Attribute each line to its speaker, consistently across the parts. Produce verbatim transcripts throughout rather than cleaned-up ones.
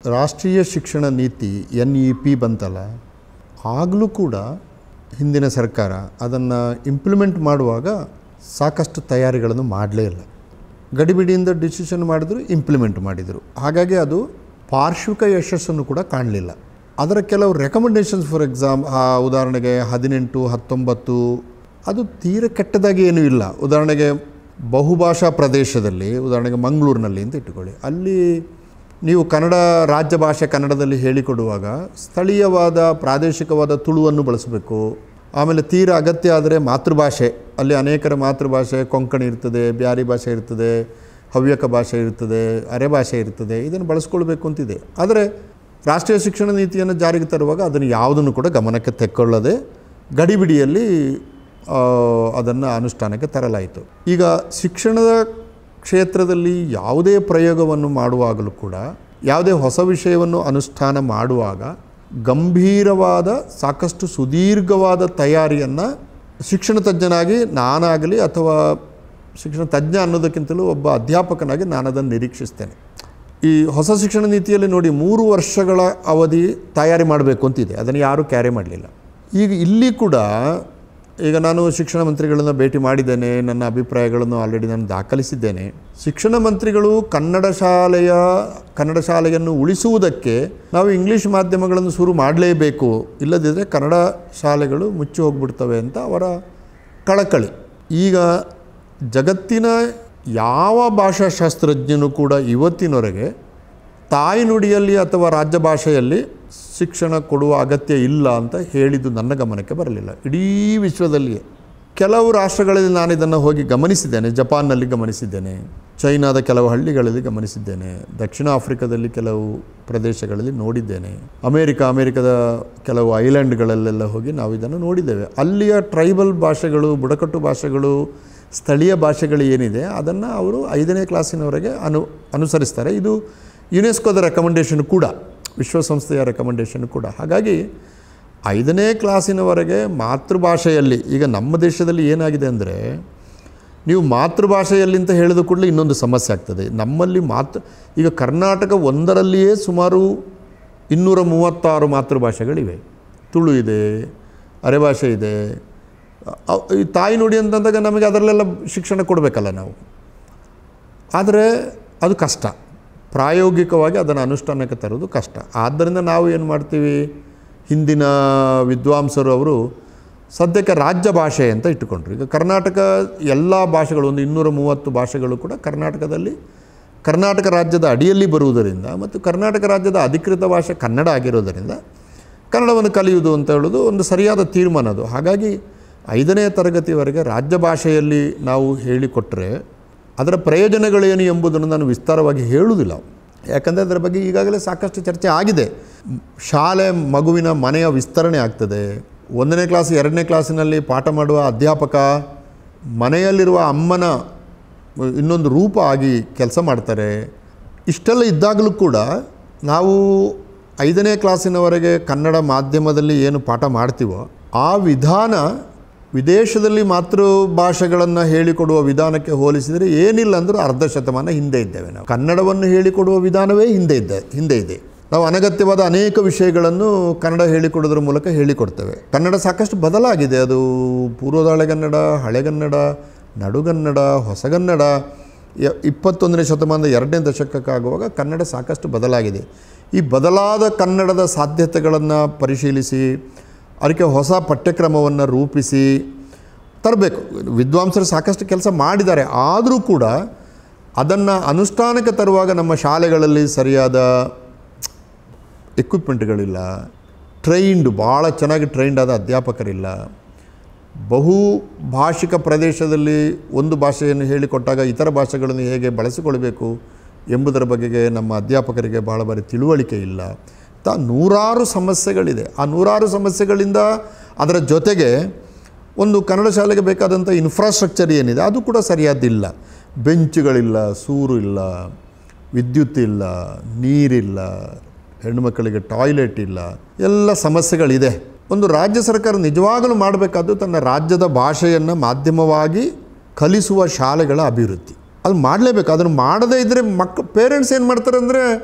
Speaker 1: ರಾಷ್ಟ್ರೀಯ ಶಿಕ್ಷಣ ನೀತಿ ಎನ್ ಇ ಪಿ ಬಂತಲ್ಲ, ಆಗಲೂ ಕೂಡ ಹಿಂದಿನ ಸರ್ಕಾರ ಅದನ್ನು ಇಂಪ್ಲಿಮೆಂಟ್ ಮಾಡುವಾಗ ಸಾಕಷ್ಟು ತಯಾರಿಗಳನ್ನು ಮಾಡಲೇ ಇಲ್ಲ. ಗಡಿಬಿಡಿಯಿಂದ ಡಿಸಿಷನ್ ಮಾಡಿದ್ರು, ಇಂಪ್ಲಿಮೆಂಟ್ ಮಾಡಿದರು. ಹಾಗಾಗಿ ಅದು ಪಾರ್ಶ್ವಿಕ ಯಶಸ್ಸನ್ನು ಕೂಡ ಕಾಣಲಿಲ್ಲ. ಅದರ ಕೆಲವು ರೆಕಮೆಂಡೇಷನ್ಸ್, ಫಾರ್ ಎಕ್ಸಾಮ್ ಉದಾಹರಣೆಗೆ ಹದಿನೆಂಟು ಹತ್ತೊಂಬತ್ತು ಅದು ತೀರ ಕೆಟ್ಟದಾಗಿ ಏನೂ ಇಲ್ಲ. ಉದಾಹರಣೆಗೆ ಬಹುಭಾಷಾ ಪ್ರದೇಶದಲ್ಲಿ, ಉದಾಹರಣೆಗೆ ಮಂಗಳೂರಿನಲ್ಲಿ ಅಂತ ಇಟ್ಟುಕೊಳ್ಳಿ, ಅಲ್ಲಿ ನೀವು ಕನ್ನಡ ರಾಜ್ಯ ಭಾಷೆ ಕನ್ನಡದಲ್ಲಿ ಹೇಳಿಕೊಡುವಾಗ ಸ್ಥಳೀಯವಾದ ಪ್ರಾದೇಶಿಕವಾದ ತುಳುವನ್ನು ಬಳಸಬೇಕು. ಆಮೇಲೆ ತೀರ ಅಗತ್ಯ ಆದರೆ ಮಾತೃಭಾಷೆ, ಅಲ್ಲಿ ಅನೇಕರ ಮಾತೃಭಾಷೆ ಕೊಂಕಣಿ ಇರ್ತದೆ, ಬ್ಯಾರಿ ಭಾಷೆ ಇರ್ತದೆ, ಹವ್ಯಕ ಭಾಷೆ ಇರ್ತದೆ, ಅರೆ ಭಾಷೆ ಇರ್ತದೆ, ಇದನ್ನು ಬಳಸ್ಕೊಳ್ಬೇಕು ಅಂತಿದೆ. ಆದರೆ ರಾಷ್ಟ್ರೀಯ ಶಿಕ್ಷಣ ನೀತಿಯನ್ನು ಜಾರಿಗೆ ತರುವಾಗ ಅದನ್ನು ಯಾವುದನ್ನು ಕೂಡ ಗಮನಕ್ಕೆ ತೆಕ್ಕೊಳ್ಳದೆ ಗಡಿಬಿಡಿಯಲ್ಲಿ ಅದನ್ನು ಅನುಷ್ಠಾನಕ್ಕೆ ತರಲಾಯಿತು. ಈಗ ಶಿಕ್ಷಣದ ಕ್ಷೇತ್ರದಲ್ಲಿ ಯಾವುದೇ ಪ್ರಯೋಗವನ್ನು ಮಾಡುವಾಗಲೂ ಕೂಡ, ಯಾವುದೇ ಹೊಸ ವಿಷಯವನ್ನು ಅನುಷ್ಠಾನ ಮಾಡುವಾಗ ಗಂಭೀರವಾದ ಸಾಕಷ್ಟು ಸುದೀರ್ಘವಾದ ತಯಾರಿಯನ್ನು ಶಿಕ್ಷಣ ತಜ್ಞನಾಗಿ ನಾನಾಗಲಿ ಅಥವಾ ಶಿಕ್ಷಣ ತಜ್ಞ ಅನ್ನೋದಕ್ಕಿಂತಲೂ ಒಬ್ಬ ಅಧ್ಯಾಪಕನಾಗಿ ನಾನು ಅದನ್ನು ನಿರೀಕ್ಷಿಸ್ತೇನೆ. ಈ ಹೊಸ ಶಿಕ್ಷಣ ನೀತಿಯಲ್ಲಿ ನೋಡಿ, ಮೂರು ವರ್ಷಗಳ ಅವಧಿ ತಯಾರಿ ಮಾಡಬೇಕು ಅಂತಿದೆ. ಅದನ್ನು ಯಾರೂ ಕ್ಯಾರಿ ಮಾಡಲಿಲ್ಲ. ಈಗ ಇಲ್ಲಿ ಕೂಡ ಈಗ ನಾನು ಶಿಕ್ಷಣ ಮಂತ್ರಿಗಳನ್ನು ಭೇಟಿ ಮಾಡಿದ್ದೇನೆ, ನನ್ನ ಅಭಿಪ್ರಾಯಗಳನ್ನು ಆಲ್ರೆಡಿ ನಾನು ದಾಖಲಿಸಿದ್ದೇನೆ. ಶಿಕ್ಷಣ ಮಂತ್ರಿಗಳು ಕನ್ನಡ ಶಾಲೆಯ ಕನ್ನಡ ಶಾಲೆಯನ್ನು ಉಳಿಸುವುದಕ್ಕೆ ನಾವು ಇಂಗ್ಲೀಷ್ ಮಾಧ್ಯಮಗಳನ್ನು ಶುರು ಮಾಡಲೇಬೇಕು, ಇಲ್ಲದಿದ್ದರೆ ಕನ್ನಡ ಶಾಲೆಗಳು ಮುಚ್ಚಿ ಹೋಗ್ಬಿಡ್ತವೆ ಅಂತ ಅವರ ಕಳಕಳಿ. ಈಗ ಜಗತ್ತಿನ ಯಾವ ಭಾಷಾಶಾಸ್ತ್ರಜ್ಞನೂ ಕೂಡ ಇವತ್ತಿನವರೆಗೆ ತಾಯ್ನುಡಿಯಲ್ಲಿ ಅಥವಾ ರಾಜ್ಯ ಭಾಷೆಯಲ್ಲಿ ಶಿಕ್ಷಣ ಕೊಡುವ ಅಗತ್ಯ ಇಲ್ಲ ಅಂತ ಹೇಳಿದ್ದು ನನ್ನ ಗಮನಕ್ಕೆ ಬರಲಿಲ್ಲ. ಇಡೀ ವಿಶ್ವದಲ್ಲಿಯೇ ಕೆಲವು ರಾಷ್ಟ್ರಗಳಲ್ಲಿ ನಾನು ಇದನ್ನು ಹೋಗಿ ಗಮನಿಸಿದ್ದೇನೆ. ಜಪಾನ್ನಲ್ಲಿ ಗಮನಿಸಿದ್ದೇನೆ, ಚೈನಾದ ಕೆಲವು ಹಳ್ಳಿಗಳಲ್ಲಿ ಗಮನಿಸಿದ್ದೇನೆ, ದಕ್ಷಿಣ ಆಫ್ರಿಕಾದಲ್ಲಿ ಕೆಲವು ಪ್ರದೇಶಗಳಲ್ಲಿ ನೋಡಿದ್ದೇನೆ, ಅಮೇರಿಕಾ ಅಮೇರಿಕದ ಕೆಲವು ಐಲ್ಯಾಂಡ್ಗಳಲ್ಲೆಲ್ಲ ಹೋಗಿ ನಾವು ಇದನ್ನು ನೋಡಿದ್ದೇವೆ. ಅಲ್ಲಿಯ ಟ್ರೈಬಲ್ ಭಾಷೆಗಳು, ಬುಡಕಟ್ಟು ಭಾಷೆಗಳು, ಸ್ಥಳೀಯ ಭಾಷೆಗಳು ಏನಿದೆ ಅದನ್ನು ಅವರು ಐದನೇ ಕ್ಲಾಸಿನವರೆಗೆ ಅನು ಅನುಸರಿಸ್ತಾರೆ. ಇದು ಯುನೆಸ್ಕೋದ ರೆಕಮೆಂಡೇಷನ್ ಕೂಡ, ವಿಶ್ವಸಂಸ್ಥೆಯ ರೆಕಮೆಂಡೇಷನ್ ಕೂಡ. ಹಾಗಾಗಿ ಐದನೇ ಕ್ಲಾಸಿನವರೆಗೆ ಮಾತೃಭಾಷೆಯಲ್ಲಿ, ಈಗ ನಮ್ಮ ದೇಶದಲ್ಲಿ ಏನಾಗಿದೆ ಅಂದರೆ, ನೀವು ಮಾತೃಭಾಷೆಯಲ್ಲಿ ಅಂತ ಹೇಳಿದ ಕೂಡಲೇ ಇನ್ನೊಂದು ಸಮಸ್ಯೆ ಆಗ್ತದೆ. ನಮ್ಮಲ್ಲಿ ಮಾತೃ ಈಗ ಕರ್ನಾಟಕ ಒಂದರಲ್ಲಿಯೇ ಸುಮಾರು ಇನ್ನೂರ ಮೂವತ್ತಾರು ಮಾತೃಭಾಷೆಗಳಿವೆ. ತುಳು ಇದೆ, ಅರೆಭಾಷೆ ಇದೆ. ಈ ತಾಯ್ನುಡಿ ಅಂತಂದಾಗ ನಮಗೆ ಅದರಲ್ಲೆಲ್ಲ ಶಿಕ್ಷಣ ಕೊಡಬೇಕಲ್ಲ ನಾವು. ಆದರೆ ಅದು ಕಷ್ಟ, ಪ್ರಾಯೋಗಿಕವಾಗಿ ಅದನ್ನು ಅನುಷ್ಠಾನಕ್ಕೆ ತರೋದು ಕಷ್ಟ. ಆದ್ದರಿಂದ ನಾವು ಏನು ಮಾಡ್ತೀವಿ, ಹಿಂದಿನ ವಿದ್ವಾಂಸರು ಅವರು ಸದ್ಯಕ್ಕೆ ರಾಜ್ಯ ಭಾಷೆ ಅಂತ ಇಟ್ಟುಕೊಂಡ್ರು. ಈಗ ಕರ್ನಾಟಕ ಎಲ್ಲ ಭಾಷೆಗಳು, ಒಂದು ಇನ್ನೂರ ಮೂವತ್ತು ಭಾಷೆಗಳು ಕೂಡ ಕರ್ನಾಟಕದಲ್ಲಿ ಕರ್ನಾಟಕ ರಾಜ್ಯದ ಅಡಿಯಲ್ಲಿ ಬರುವುದರಿಂದ ಮತ್ತು ಕರ್ನಾಟಕ ರಾಜ್ಯದ ಅಧಿಕೃತ ಭಾಷೆ ಕನ್ನಡ ಆಗಿರೋದರಿಂದ ಕನ್ನಡವನ್ನು ಕಲಿಯುವುದು ಅಂತ ಹೇಳೋದು ಒಂದು ಸರಿಯಾದ ತೀರ್ಮಾನ ಅದು. ಹಾಗಾಗಿ ಐದನೇ ತರಗತಿವರೆಗೆ ರಾಜ್ಯ ಭಾಷೆಯಲ್ಲಿ ನಾವು ಹೇಳಿಕೊಟ್ಟರೆ ಅದರ ಪ್ರಯೋಜನಗಳೇನು ಎಂಬುದನ್ನು ನಾನು ವಿಸ್ತಾರವಾಗಿ ಹೇಳುವುದಿಲ್ಲ. ಯಾಕಂದರೆ ಅದರ ಬಗ್ಗೆ ಈಗಾಗಲೇ ಸಾಕಷ್ಟು ಚರ್ಚೆ ಆಗಿದೆ. ಶಾಲೆ ಮಗುವಿನ ಮನೆಯ ವಿಸ್ತರಣೆ ಆಗ್ತದೆ. ಒಂದನೇ ಕ್ಲಾಸ್ ಎರಡನೇ ಕ್ಲಾಸಿನಲ್ಲಿ ಪಾಠ ಮಾಡುವ ಅಧ್ಯಾಪಕ ಮನೆಯಲ್ಲಿರುವ ಅಮ್ಮನ ಇನ್ನೊಂದು ರೂಪ ಆಗಿ ಕೆಲಸ ಮಾಡ್ತಾರೆ. ಇಷ್ಟೆಲ್ಲ ಇದ್ದಾಗಲೂ ಕೂಡ ನಾವು ಐದನೇ ಕ್ಲಾಸಿನವರೆಗೆ ಕನ್ನಡ ಮಾಧ್ಯಮದಲ್ಲಿ ಏನು ಪಾಠ ಮಾಡ್ತೀವೋ ಆ ವಿಧಾನ ವಿದೇಶದಲ್ಲಿ ಮಾತೃಭಾಷೆಗಳನ್ನು ಹೇಳಿಕೊಡುವ ವಿಧಾನಕ್ಕೆ ಹೋಲಿಸಿದರೆ ಏನಿಲ್ಲ ಅಂದರೂ ಅರ್ಧ ಶತಮಾನ ಹಿಂದೆ ಇದ್ದೇವೆ. ನಾವು ಕನ್ನಡವನ್ನು ಹೇಳಿಕೊಡುವ ವಿಧಾನವೇ ಹಿಂದೆ ಇದ್ದ ಹಿಂದೆ ಇದೆ. ನಾವು ಅನಗತ್ಯವಾದ ಅನೇಕ ವಿಷಯಗಳನ್ನು ಕನ್ನಡ ಹೇಳಿಕೊಡೋದ್ರ ಮೂಲಕ ಹೇಳಿಕೊಡ್ತೇವೆ. ಕನ್ನಡ ಸಾಕಷ್ಟು ಬದಲಾಗಿದೆ. ಅದು ಪೂರ್ವದಾಳೆಗನ್ನಡ, ಹಳೆಗನ್ನಡ, ನಡುಗನ್ನಡ, ಹೊಸಗನ್ನಡ. ಇಪ್ಪತ್ತೊಂದನೇ ಶತಮಾನದ ಎರಡನೇ ದಶಕಕ್ಕಾಗುವಾಗ ಕನ್ನಡ ಸಾಕಷ್ಟು ಬದಲಾಗಿದೆ. ಈ ಬದಲಾದ ಕನ್ನಡದ ಸಾಧ್ಯತೆಗಳನ್ನು ಪರಿಶೀಲಿಸಿ ಅದಕ್ಕೆ ಹೊಸ ಪಠ್ಯಕ್ರಮವನ್ನು ರೂಪಿಸಿ ತರಬೇಕು. ವಿದ್ವಾಂಸರು ಸಾಕಷ್ಟು ಕೆಲಸ ಮಾಡಿದ್ದಾರೆ. ಆದರೂ ಕೂಡ ಅದನ್ನು ಅನುಷ್ಠಾನಕ್ಕೆ ತರುವಾಗ ನಮ್ಮ ಶಾಲೆಗಳಲ್ಲಿ ಸರಿಯಾದ ಎಕ್ವಿಪ್ಮೆಂಟ್ಗಳಿಲ್ಲ, ಟ್ರೈನ್ಡ್ ಭಾಳ ಚೆನ್ನಾಗಿ ಟ್ರೈನ್ಡ್ ಆದ ಅಧ್ಯಾಪಕರಿಲ್ಲ. ಬಹು ಭಾಷಿಕ ಪ್ರದೇಶದಲ್ಲಿ ಒಂದು ಭಾಷೆಯನ್ನು ಹೇಳಿಕೊಟ್ಟಾಗ ಇತರ ಭಾಷೆಗಳನ್ನು ಹೇಗೆ ಬಳಸಿಕೊಳ್ಬೇಕು ಎಂಬುದರ ಬಗೆಗೆ ನಮ್ಮ ಅಧ್ಯಾಪಕರಿಗೆ ಭಾಳ ಬಾರಿ ತಿಳುವಳಿಕೆ ಇಲ್ಲ. ತ ನೂರಾರು ಸಮಸ್ಯೆಗಳಿದೆ. ಆ ನೂರಾರು ಸಮಸ್ಯೆಗಳಿಂದ ಅದರ ಜೊತೆಗೆ ಒಂದು ಕನ್ನಡ ಶಾಲೆಗೆ ಬೇಕಾದಂಥ ಇನ್ಫ್ರಾಸ್ಟ್ರಕ್ಚರ್ ಏನಿದೆ ಅದು ಕೂಡ ಸರಿಯಾದಿಲ್ಲ. ಬೆಂಚುಗಳಿಲ್ಲ, ಸೂರು ಇಲ್ಲ, ವಿದ್ಯುತ್ ಇಲ್ಲ, ನೀರಿಲ್ಲ, ಹೆಣ್ಣುಮಕ್ಕಳಿಗೆ ಟಾಯ್ಲೆಟ್ ಇಲ್ಲ, ಎಲ್ಲ ಸಮಸ್ಯೆಗಳಿದೆ. ಒಂದು ರಾಜ್ಯ ಸರ್ಕಾರ ನಿಜವಾಗಲೂ ಮಾಡಬೇಕಾದ್ದು ತನ್ನ ರಾಜ್ಯದ ಭಾಷೆಯನ್ನು ಮಾಧ್ಯಮವಾಗಿ ಕಲಿಸುವ ಶಾಲೆಗಳ ಅಭಿವೃದ್ಧಿ. ಅದು ಮಾಡಲೇಬೇಕು. ಅದನ್ನು ಮಾಡದೇ ಇದ್ದರೆ ಮಕ್ಕ ಪೇರೆಂಟ್ಸ್ ಏನು ಮಾಡ್ತಾರೆ ಅಂದರೆ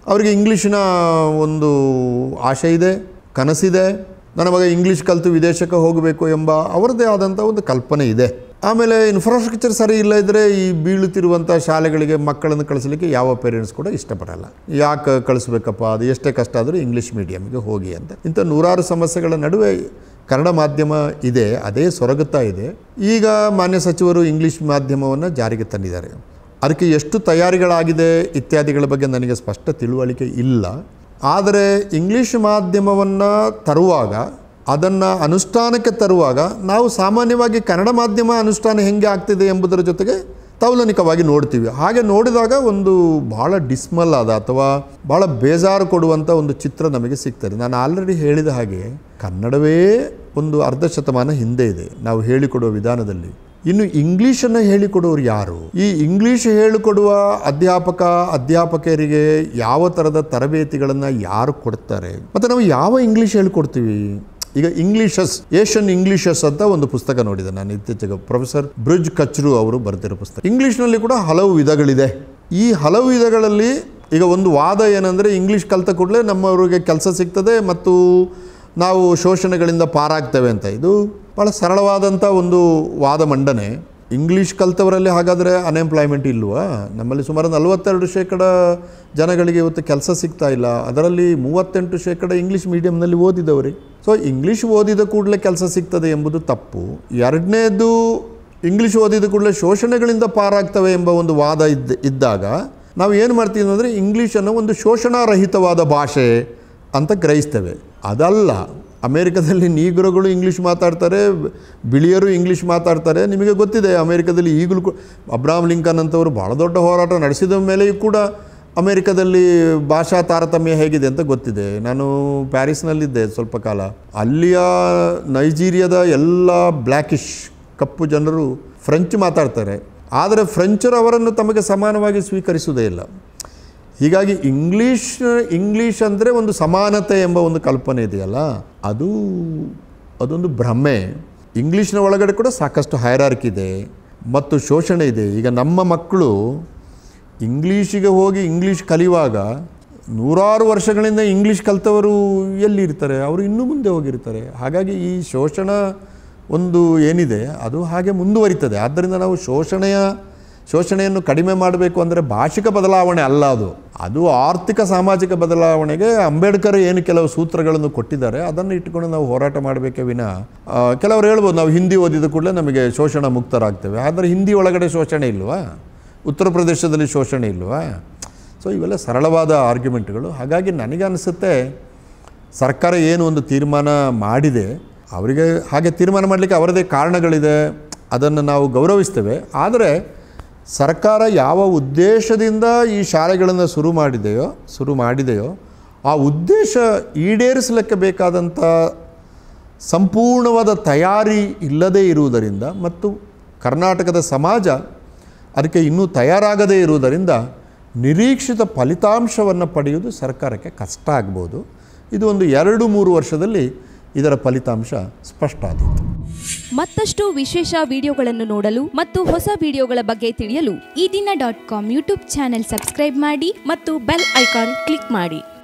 Speaker 1: ಅವರಿಗೆ ಇಂಗ್ಲೀಷಿನ ಒಂದು ಆಶೆ ಇದೆ, ಕನಸಿದೆ. ನನ್ನ ಮಗ ಇಂಗ್ಲೀಷ್ ಕಲಿತು ವಿದೇಶಕ್ಕೆ ಹೋಗಬೇಕು ಎಂಬ ಅವರದ್ದೇ ಆದಂಥ ಒಂದು ಕಲ್ಪನೆ ಇದೆ. ಆಮೇಲೆ ಇನ್ಫ್ರಾಸ್ಟ್ರಕ್ಚರ್ ಸರಿ ಇಲ್ಲ ಇದ್ದರೆ ಈ ಬೀಳುತ್ತಿರುವಂಥ ಶಾಲೆಗಳಿಗೆ ಮಕ್ಕಳನ್ನು ಕಳಿಸಲಿಕ್ಕೆ ಯಾವ ಪೇರೆಂಟ್ಸ್ ಕೂಡ ಇಷ್ಟಪಡಲ್ಲ. ಯಾಕೆ ಕಳಿಸ್ಬೇಕಪ್ಪ, ಅದು ಎಷ್ಟೇ ಕಷ್ಟ ಆದರೂ ಇಂಗ್ಲೀಷ್ ಮೀಡಿಯಮ್ಗೆ ಹೋಗಿ ಅಂತ. ಇಂಥ ನೂರಾರು ಸಮಸ್ಯೆಗಳ ನಡುವೆ ಕನ್ನಡ ಮಾಧ್ಯಮ ಇದೆ, ಅದೇ ಸೊರಗುತ್ತಾ ಇದೆ. ಈಗ ಮಾನ್ಯ ಸಚಿವರು ಇಂಗ್ಲೀಷ್ ಮಾಧ್ಯಮವನ್ನು ಜಾರಿಗೆ ತಂದಿದ್ದಾರೆ. ಅದಕ್ಕೆ ಎಷ್ಟು ತಯಾರಿಗಳಾಗಿದೆ ಇತ್ಯಾದಿಗಳ ಬಗ್ಗೆ ನನಗೆ ಸ್ಪಷ್ಟ ತಿಳುವಳಿಕೆ ಇಲ್ಲ. ಆದರೆ ಇಂಗ್ಲೀಷ್ ಮಾಧ್ಯಮವನ್ನು ತರುವಾಗ, ಅದನ್ನು ಅನುಷ್ಠಾನಕ್ಕೆ ತರುವಾಗ ನಾವು ಸಾಮಾನ್ಯವಾಗಿ ಕನ್ನಡ ಮಾಧ್ಯಮ ಅನುಷ್ಠಾನ ಹೆಂಗೆ ಆಗ್ತಿದೆ ಎಂಬುದರ ಜೊತೆಗೆ ತೌಲನಿಕವಾಗಿ ನೋಡ್ತೀವಿ. ಹಾಗೆ ನೋಡಿದಾಗ ಒಂದು ಭಾಳ ಡಿಸ್ಮಲ್ ಆದ ಅಥವಾ ಭಾಳ ಬೇಜಾರು ಕೊಡುವಂಥ ಒಂದು ಚಿತ್ರ ನಮಗೆ ಸಿಗ್ತದೆ. ನಾನು ಆಲ್ರೆಡಿ ಹೇಳಿದ ಹಾಗೆ ಕನ್ನಡವೇ ಒಂದು ಅರ್ಧ ಶತಮಾನ ಹಿಂದೆ ಇದೆ ನಾವು ಹೇಳಿಕೊಡುವ ವಿಧಾನದಲ್ಲಿ. ಇನ್ನು ಇಂಗ್ಲೀಷನ್ನು ಹೇಳಿಕೊಡೋರು ಯಾರು? ಈ ಇಂಗ್ಲೀಷ್ ಹೇಳಿಕೊಡುವ ಅಧ್ಯಾಪಕ ಅಧ್ಯಾಪಕರಿಗೆ ಯಾವ ಥರದ ತರಬೇತಿಗಳನ್ನು ಯಾರು ಕೊಡ್ತಾರೆ? ಮತ್ತು ನಾವು ಯಾವ ಇಂಗ್ಲೀಷ್ ಹೇಳಿಕೊಡ್ತೀವಿ? ಈಗ ಇಂಗ್ಲೀಷಸ್, ಏಷ್ಯನ್ ಇಂಗ್ಲೀಷಸ್ ಅಂತ ಒಂದು ಪುಸ್ತಕ ನೋಡಿದೆ ನಾನು ಇತ್ತೀಚೆಗೆ. ಪ್ರೊಫೆಸರ್ ಬ್ರಿಜ್ ಕಚ್ರು ಅವರು ಬರೆದಿರೋ ಪುಸ್ತಕ. ಇಂಗ್ಲೀಷ್ನಲ್ಲಿ ಕೂಡ ಹಲವು ವಿಧಗಳಿದೆ. ಈ ಹಲವು ವಿಧಗಳಲ್ಲಿ ಈಗ ಒಂದು ವಾದ ಏನಂದರೆ, ಇಂಗ್ಲೀಷ್ ಕಲಿತ ಕೂಡಲೇ ನಮ್ಮವರಿಗೆ ಕೆಲಸ ಸಿಗ್ತದೆ ಮತ್ತು ನಾವು ಶೋಷಣೆಗಳಿಂದ ಪಾರಾಗ್ತೇವೆ ಅಂತ. ಇದು ಭಾಳ ಸರಳವಾದಂಥ ಒಂದು ವಾದ ಮಂಡನೆ. ಇಂಗ್ಲೀಷ್ ಕಲಿತವರಲ್ಲಿ ಹಾಗಾದರೆ ಅನ್ಎಂಪ್ಲಾಯ್ಮೆಂಟ್ ಇಲ್ವಾ? ನಮ್ಮಲ್ಲಿ ಸುಮಾರು ನಲವತ್ತೆರಡು ಶೇಕಡ ಜನಗಳಿಗೆ ಇವತ್ತು ಕೆಲಸ ಸಿಗ್ತಾ ಇಲ್ಲ. ಅದರಲ್ಲಿ ಮೂವತ್ತೆಂಟು ಶೇಕಡ ಇಂಗ್ಲೀಷ್ ಮೀಡಿಯಮ್ನಲ್ಲಿ ಓದಿದವರಿಗೆ. ಸೊ ಇಂಗ್ಲೀಷ್ ಓದಿದ ಕೂಡಲೇ ಕೆಲಸ ಸಿಗ್ತದೆ ಎಂಬುದು ತಪ್ಪು. ಎರಡನೇದು, ಇಂಗ್ಲೀಷ್ ಓದಿದ ಕೂಡಲೇ ಶೋಷಣೆಗಳಿಂದ ಪಾರಾಗ್ತವೆ ಎಂಬ ಒಂದು ವಾದ ಇದ್ದ ಇದ್ದಾಗ ನಾವು ಏನು ಮಾಡ್ತೀವಿ ಅಂದರೆ, ಇಂಗ್ಲೀಷನ್ನು ಒಂದು ಶೋಷಣಾರಹಿತವಾದ ಭಾಷೆ ಅಂತ ಗ್ರಹಿಸ್ತೇವೆ. ಅದಲ್ಲ. ಅಮೇರಿಕದಲ್ಲಿ ನೀಗ್ರೋಗಳು ಇಂಗ್ಲೀಷ್ ಮಾತಾಡ್ತಾರೆ, ಬಿಳಿಯರು ಇಂಗ್ಲೀಷ್ ಮಾತಾಡ್ತಾರೆ. ನಿಮಗೆ ಗೊತ್ತಿದೆ ಅಮೇರಿಕದಲ್ಲಿ ಈಗಲೂ ಅಬ್ರಹಾಂ ಲಿಂಕನ್ ಅಂತವರು ಭಾಳ ದೊಡ್ಡ ಹೋರಾಟ ನಡೆಸಿದ ಮೇಲೆಯೂ ಕೂಡ ಅಮೇರಿಕದಲ್ಲಿ ಭಾಷಾ ತಾರತಮ್ಯ ಹೇಗಿದೆ ಅಂತ ಗೊತ್ತಿದೆ. ನಾನು ಪ್ಯಾರಿಸ್ನಲ್ಲಿದ್ದೆ ಸ್ವಲ್ಪ ಕಾಲ. ಅಲ್ಲಿಯ ನೈಜೀರಿಯಾದ ಎಲ್ಲ ಬ್ಲ್ಯಾಕಿಶ್ ಕಪ್ಪು ಜನರು ಫ್ರೆಂಚ್ ಮಾತಾಡ್ತಾರೆ, ಆದರೆ ಫ್ರೆಂಚರು ಅವರನ್ನು ತಮಗೆ ಸಮಾನವಾಗಿ ಸ್ವೀಕರಿಸುವುದೇ ಇಲ್ಲ. ಹೀಗಾಗಿ ಇಂಗ್ಲೀಷ್ ಇಂಗ್ಲೀಷ್ ಅಂದರೆ ಒಂದು ಸಮಾನತೆ ಎಂಬ ಒಂದು ಕಲ್ಪನೆ ಇದೆಯಲ್ಲ, ಅದು ಅದೊಂದು ಭ್ರಮೆ. ಇಂಗ್ಲೀಷ್ನ ಒಳಗಡೆ ಕೂಡ ಸಾಕಷ್ಟು ಹೈರಾರ್ಕಿ ಇದೆ ಮತ್ತು ಶೋಷಣೆ ಇದೆ. ಈಗ ನಮ್ಮ ಮಕ್ಕಳು ಇಂಗ್ಲೀಷಿಗೆ ಹೋಗಿ ಇಂಗ್ಲೀಷ್ ಕಲಿಯುವಾಗ ನೂರಾರು ವರ್ಷಗಳಿಂದ ಇಂಗ್ಲೀಷ್ ಕಲಿತವರು ಎಲ್ಲಿರ್ತಾರೆ? ಅವರು ಇನ್ನೂ ಮುಂದೆ ಹೋಗಿರ್ತಾರೆ. ಹಾಗಾಗಿ ಈ ಶೋಷಣ ಒಂದು ಏನಿದೆ ಅದು ಹಾಗೆ ಮುಂದುವರಿತದೆ. ಆದ್ದರಿಂದ ನಾವು ಶೋಷಣೆಯ ಶೋಷಣೆಯನ್ನು ಕಡಿಮೆ ಮಾಡಬೇಕು ಅಂದರೆ ಭಾಷಿಕ ಬದಲಾವಣೆ ಅಲ್ಲ, ಅದು ಅದು ಆರ್ಥಿಕ ಸಾಮಾಜಿಕ ಬದಲಾವಣೆಗೆ ಅಂಬೇಡ್ಕರ್ ಏನು ಕೆಲವು ಸೂತ್ರಗಳನ್ನು ಕೊಟ್ಟಿದ್ದಾರೆ ಅದನ್ನು ಇಟ್ಟುಕೊಂಡು ನಾವು ಹೋರಾಟ ಮಾಡಬೇಕೇ ವಿನಃ ಕೆಲವರು ಹೇಳ್ಬೋದು ನಾವು ಹಿಂದಿ ಓದಿದ ಕೂಡಲೇ ನಮಗೆ ಶೋಷಣ ಮುಕ್ತರಾಗ್ತೇವೆ. ಆದರೆ ಹಿಂದಿ ಒಳಗಡೆ ಶೋಷಣೆ ಇಲ್ವಾ? ಉತ್ತರ ಪ್ರದೇಶದಲ್ಲಿ ಶೋಷಣೆ ಇಲ್ವಾ? ಸೊ ಇವೆಲ್ಲ ಸರಳವಾದ ಆರ್ಗ್ಯುಮೆಂಟ್ಗಳು. ಹಾಗಾಗಿ ನನಗೆ ಅನಿಸುತ್ತೆ ಸರ್ಕಾರ ಏನು ಒಂದು ತೀರ್ಮಾನ ಮಾಡಿದೆ, ಅವರಿಗೆ ಹಾಗೆ ತೀರ್ಮಾನ ಮಾಡಲಿಕ್ಕೆ ಅವರದೇ ಕಾರಣಗಳಿದೆ, ಅದನ್ನು ನಾವು ಗೌರವಿಸ್ತೇವೆ. ಆದರೆ ಸರ್ಕಾರ ಯಾವ ಉದ್ದೇಶದಿಂದ ಈ ಶಾಲೆಗಳನ್ನು ಶುರು ಮಾಡಿದೆಯೋ ಶುರು ಮಾಡಿದೆಯೋ ಆ ಉದ್ದೇಶ ಈಡೇರಿಸಲಿಕ್ಕೆ ಬೇಕಾದಂಥ ಸಂಪೂರ್ಣವಾದ ತಯಾರಿ ಇಲ್ಲದೇ ಇರುವುದರಿಂದ ಮತ್ತು ಕರ್ನಾಟಕದ ಸಮಾಜ ಅದಕ್ಕೆ ಇನ್ನೂ ತಯಾರಾಗದೇ ಇರುವುದರಿಂದ ನಿರೀಕ್ಷಿತ ಫಲಿತಾಂಶವನ್ನು ಪಡೆಯುವುದು ಸರ್ಕಾರಕ್ಕೆ ಕಷ್ಟ ಆಗ್ಬೋದು. ಇದು ಒಂದು ಎರಡು ಮೂರು ವರ್ಷದಲ್ಲಿ ಇದರ ಫಲಿತಾಂಶ ಸ್ಪಷ್ಟ ಆದೀತು.
Speaker 2: ಮತ್ತಷ್ಟು ವಿಶೇಷ ವಿಡಿಯೋಗಳನ್ನು ನೋಡಲು ಮತ್ತು ಹೊಸ ವಿಡಿಯೋಗಳ ಬಗ್ಗೆ ತಿಳಿಯಲು ಈ ದಿನ dot com YouTube channel subscribe ಮಾಡಿ ಮತ್ತು ಬೆಲ್ ಐಕಾನ್ ಕ್ಲಿಕ್ ಮಾಡಿ.